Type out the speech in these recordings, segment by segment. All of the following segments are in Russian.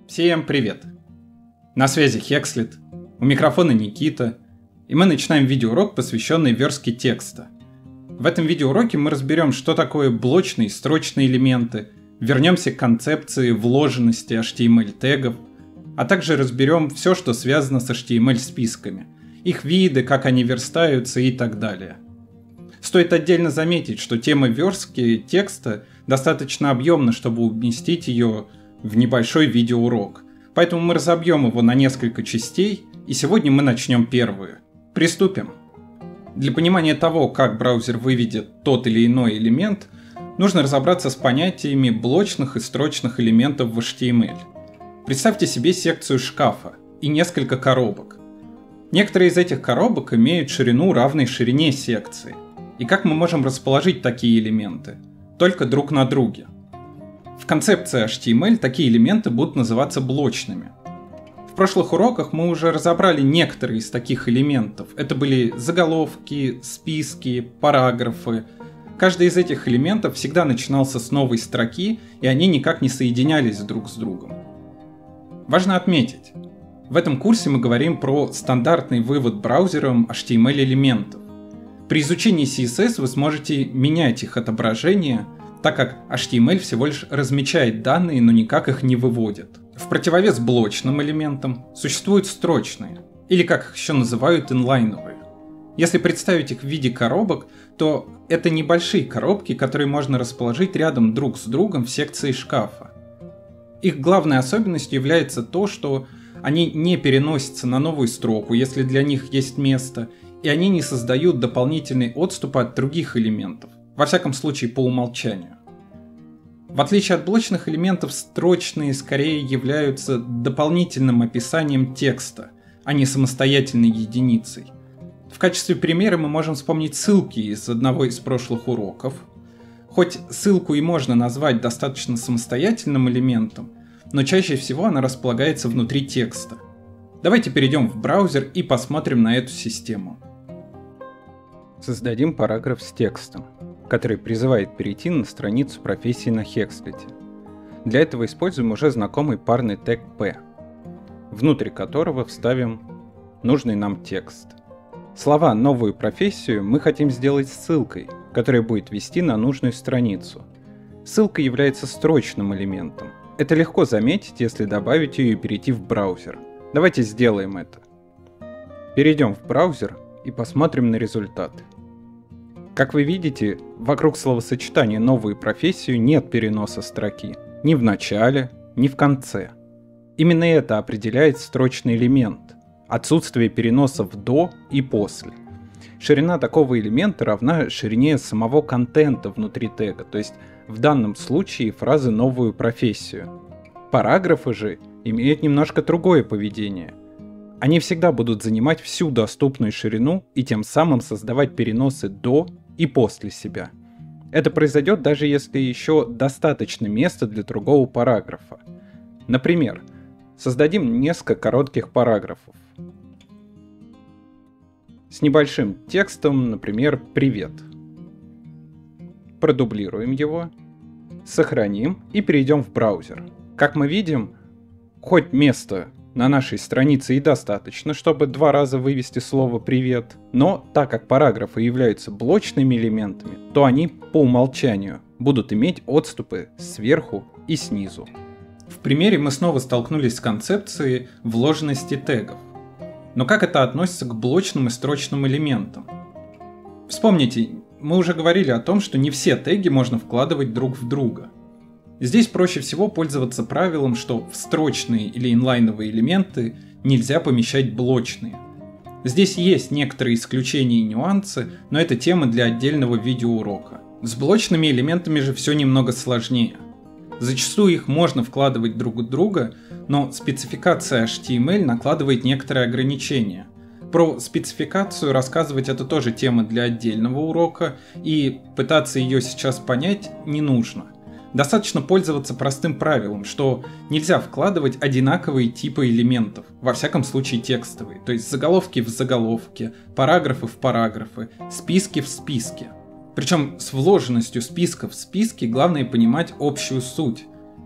Всем привет! На связи Hexlet, у микрофона Никита, и мы начинаем видеоурок, посвященный верстке текста. В этом видеоуроке мы разберем, что такое блочные и строчные элементы, вернемся к концепции вложенности HTML-тегов, а также разберем все, что связано с HTML-списками, их виды, как они верстаются и так далее. Стоит отдельно заметить, что тема верстки текста достаточно объемна, чтобы уместить ее в небольшой видеоурок. Поэтому мы разобьем его на несколько частей, и сегодня мы начнем первую. Приступим. Для понимания того, как браузер выведет тот или иной элемент, нужно разобраться с понятиями блочных и строчных элементов в HTML. Представьте себе секцию шкафа и несколько коробок. Некоторые из этих коробок имеют ширину, равной ширине секции. И как мы можем расположить такие элементы? Только друг на друге. В концепции HTML такие элементы будут называться блочными. В прошлых уроках мы уже разобрали некоторые из таких элементов. Это были заголовки, списки, параграфы. Каждый из этих элементов всегда начинался с новой строки, и они никак не соединялись друг с другом. Важно отметить, в этом курсе мы говорим про стандартный вывод браузером HTML-элементов. При изучении CSS вы сможете менять их отображение, так как HTML всего лишь размечает данные, но никак их не выводит. В противовес блочным элементам существуют строчные, или как их еще называют, инлайновые. Если представить их в виде коробок, то это небольшие коробки, которые можно расположить рядом друг с другом в секции шкафа. Их главной особенностью является то, что они не переносятся на новую строку, если для них есть место, и они не создают дополнительный отступ от других элементов, во всяком случае по умолчанию. В отличие от блочных элементов, строчные скорее являются дополнительным описанием текста, а не самостоятельной единицей. В качестве примера мы можем вспомнить ссылки из одного из прошлых уроков. Хоть ссылку и можно назвать достаточно самостоятельным элементом, но чаще всего она располагается внутри текста. Давайте перейдем в браузер и посмотрим на эту систему. Создадим параграф с текстом, который призывает перейти на страницу профессии на Hexlet. Для этого используем уже знакомый парный тег P, внутрь которого вставим нужный нам текст. Слова «новую профессию» мы хотим сделать ссылкой, которая будет вести на нужную страницу. Ссылка является строчным элементом. Это легко заметить, если добавить ее и перейти в браузер. Давайте сделаем это. Перейдем в браузер и посмотрим на результат. Как вы видите, вокруг словосочетания «новую профессию» нет переноса строки ни в начале, ни в конце. Именно это определяет строчный элемент – отсутствие переносов до и после. Ширина такого элемента равна ширине самого контента внутри тега, то есть в данном случае фразы «новую профессию». Параграфы же имеют немножко другое поведение. Они всегда будут занимать всю доступную ширину и тем самым создавать переносы до и после себя. Это произойдет даже если еще достаточно места для другого параграфа. Например, создадим несколько коротких параграфов с небольшим текстом, например, «Привет». Продублируем его, сохраним и перейдем в браузер. Как мы видим, хоть места на нашей странице и достаточно, чтобы 2 раза вывести слово «привет», но так как параграфы являются блочными элементами, то они по умолчанию будут иметь отступы сверху и снизу. В примере мы снова столкнулись с концепцией вложенности тегов. Но как это относится к блочным и строчным элементам? Вспомните, мы уже говорили о том, что не все теги можно вкладывать друг в друга. Здесь проще всего пользоваться правилом, что в строчные или инлайновые элементы нельзя помещать блочные. Здесь есть некоторые исключения и нюансы, но это тема для отдельного видеоурока. С блочными элементами же все немного сложнее. Зачастую их можно вкладывать друг в друга, но спецификация HTML накладывает некоторые ограничения. Про спецификацию рассказывать это тоже тема для отдельного урока, и пытаться ее сейчас понять не нужно. Достаточно пользоваться простым правилом, что нельзя вкладывать одинаковые типы элементов, во всяком случае текстовые, то есть заголовки в заголовки, параграфы в параграфы, списки в списки. Причем с вложенностью списка в списки главное понимать общую суть.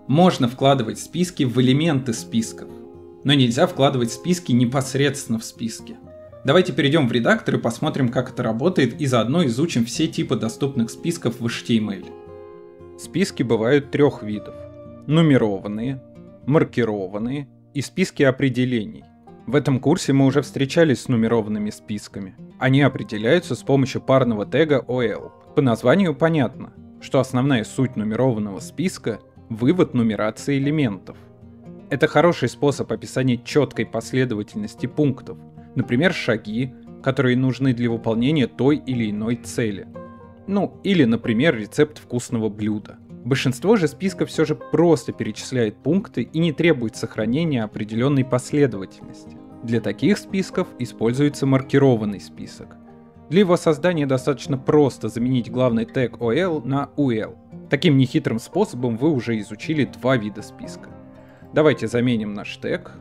Можно вкладывать списки в элементы списков, но нельзя вкладывать списки непосредственно в списки. Давайте перейдем в редактор и посмотрим, как это работает, и заодно изучим все типы доступных списков в HTML. Списки бывают трех видов: нумерованные, маркированные и списки определений. В этом курсе мы уже встречались с нумерованными списками. Они определяются с помощью парного тега OL. По названию понятно, что основная суть нумерованного списка — вывод нумерации элементов. Это хороший способ описания четкой последовательности пунктов, например, шаги, которые нужны для выполнения той или иной цели. Или, например, рецепт вкусного блюда. Большинство же списков все же просто перечисляет пункты и не требует сохранения определенной последовательности. Для таких списков используется маркированный список. Для его создания достаточно просто заменить главный тег OL на UL. Таким нехитрым способом вы уже изучили два вида списка. Давайте заменим наш тег,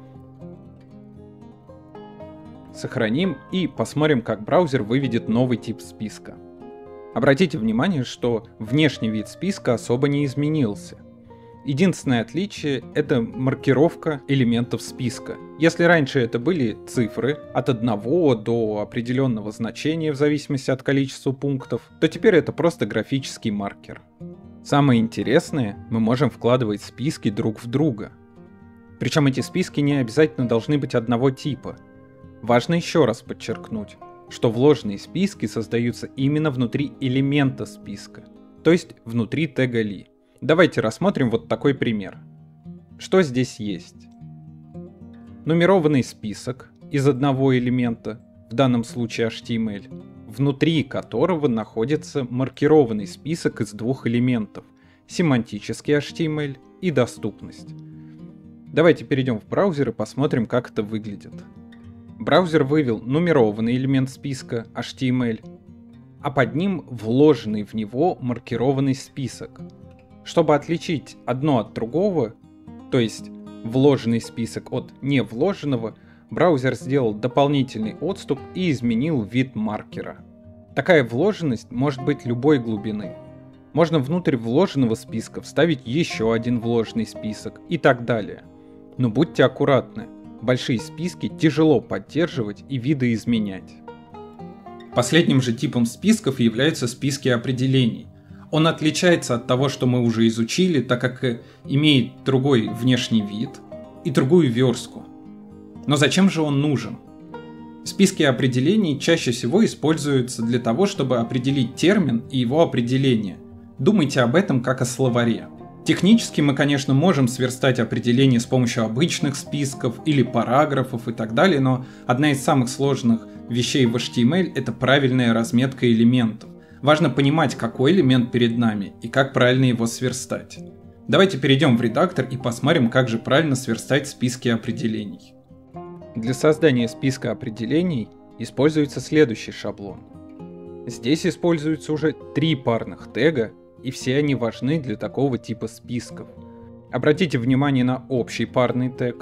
сохраним и посмотрим, как браузер выведет новый тип списка. Обратите внимание, что внешний вид списка особо не изменился. Единственное отличие — это маркировка элементов списка. Если раньше это были цифры от 1 до определенного значения в зависимости от количества пунктов, то теперь это просто графический маркер. Самое интересное, мы можем вкладывать списки друг в друга. Причем эти списки не обязательно должны быть одного типа. Важно еще раз подчеркнуть, что вложенные списки создаются именно внутри элемента списка, то есть внутри тега li. Давайте рассмотрим вот такой пример. Что здесь есть? Нумерованный список из одного элемента, в данном случае HTML, внутри которого находится маркированный список из двух элементов — семантический HTML и доступность. Давайте перейдем в браузер и посмотрим, как это выглядит. Браузер вывел нумерованный элемент списка HTML, а под ним вложенный в него маркированный список. Чтобы отличить одно от другого, то есть вложенный список от невложенного, браузер сделал дополнительный отступ и изменил вид маркера. Такая вложенность может быть любой глубины. Можно внутрь вложенного списка вставить еще один вложенный список и так далее. Но будьте аккуратны, большие списки тяжело поддерживать и видоизменять. Последним же типом списков являются списки определений. Он отличается от того, что мы уже изучили, так как имеет другой внешний вид и другую верстку. Но зачем же он нужен? Списки определений чаще всего используются для того, чтобы определить термин и его определение. Думайте об этом как о словаре. Технически мы, конечно, можем сверстать определение с помощью обычных списков или параграфов и так далее, но одна из самых сложных вещей в HTML — это правильная разметка элементов. Важно понимать, какой элемент перед нами и как правильно его сверстать. Давайте перейдем в редактор и посмотрим, как же правильно сверстать списки определений. Для создания списка определений используется следующий шаблон. Здесь используются уже 3 парных тега, и все они важны для такого типа списков. Обратите внимание на общий парный тег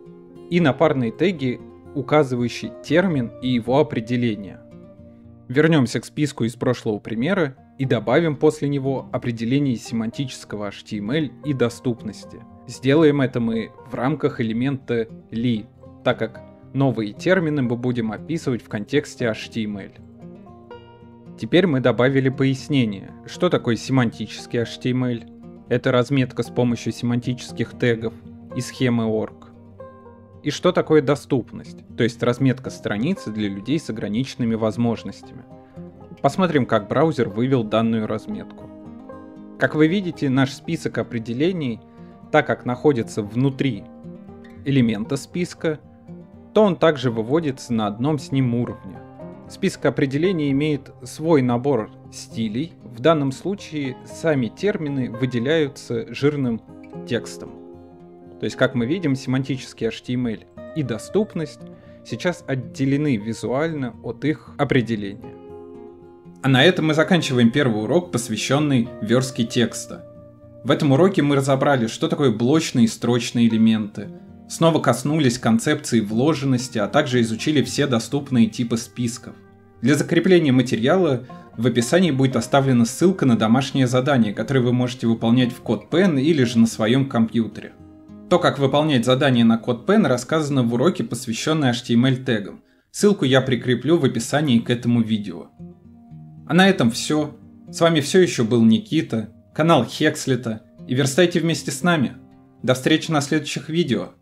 и на парные теги, указывающие термин и его определение. Вернемся к списку из прошлого примера и добавим после него определение семантического HTML и доступности. Сделаем это мы в рамках элемента li, так как новые термины мы будем описывать в контексте HTML. Теперь мы добавили пояснение, что такое семантический HTML. Это разметка с помощью семантических тегов и схемы org. И что такое доступность, то есть разметка страницы для людей с ограниченными возможностями. Посмотрим, как браузер вывел данную разметку. Как вы видите, наш список определений, так как находится внутри элемента списка, то он также выводится на одном с ним уровне. Список определений имеет свой набор стилей, в данном случае сами термины выделяются жирным текстом. То есть, как мы видим, семантический HTML и доступность сейчас отделены визуально от их определения. А на этом мы заканчиваем первый урок, посвященный верстке текста. В этом уроке мы разобрали, что такое блочные и строчные элементы, снова коснулись концепции вложенности, а также изучили все доступные типы списков. Для закрепления материала В описании будет оставлена ссылка на домашнее задание, которое вы можете выполнять в CodePen или же на своем компьютере. То, как выполнять задание на CodePen, рассказано в уроке, посвященном HTML-тегам. Ссылку я прикреплю в описании к этому видео. А на этом все. С вами все еще был Никита, канал Hexlet, и верстайте вместе с нами. До встречи на следующих видео.